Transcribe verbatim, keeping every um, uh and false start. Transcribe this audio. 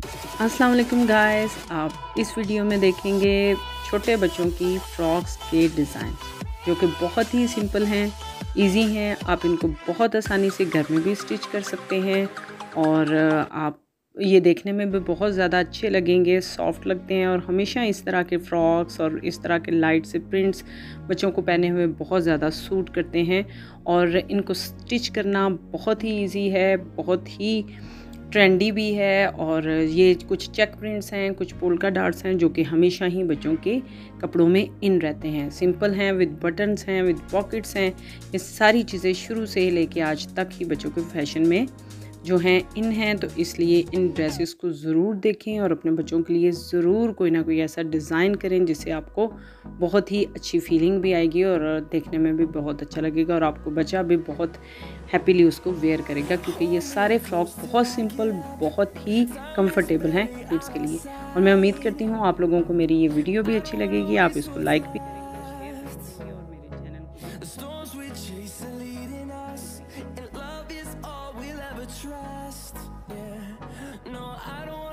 अस्सलाम वालेकुम गाइस, आप इस वीडियो में देखेंगे छोटे बच्चों की फ्रॉक्स के डिज़ाइन जो कि बहुत ही सिंपल हैं, इजी हैं। आप इनको बहुत आसानी से घर में भी स्टिच कर सकते हैं और आप ये देखने में भी बहुत ज़्यादा अच्छे लगेंगे, सॉफ्ट लगते हैं। और हमेशा इस तरह के फ्रॉक्स और इस तरह के लाइट से प्रिंट्स बच्चों को पहने हुए बहुत ज़्यादा सूट करते हैं और इनको स्टिच करना बहुत ही ईजी है, बहुत ही ट्रेंडी भी है। और ये कुछ चेक प्रिंट्स हैं, कुछ पोल्का डॉट्स हैं जो कि हमेशा ही बच्चों के कपड़ों में इन रहते हैं। सिंपल हैं, विद बटन्स हैं, विद पॉकेट्स हैं। ये सारी चीज़ें शुरू से लेके आज तक ही बच्चों के फैशन में जो हैं इन हैं, तो इसलिए इन ड्रेसेस को ज़रूर देखें और अपने बच्चों के लिए ज़रूर कोई ना कोई ऐसा डिज़ाइन करें जिससे आपको बहुत ही अच्छी फीलिंग भी आएगी और देखने में भी बहुत अच्छा लगेगा और आपको बच्चा भी बहुत हैप्पीली उसको वेयर करेगा, क्योंकि ये सारे फ्रॉक बहुत सिंपल, बहुत ही कंफर्टेबल हैं किड्स के लिए। और मैं उम्मीद करती हूँ आप लोगों को मेरी ये वीडियो भी अच्छी लगेगी, आप इसको लाइक भी करेंगे, शेयर भी करेंगे और मेरे चैनल को भी Trust, yeah. No, I don't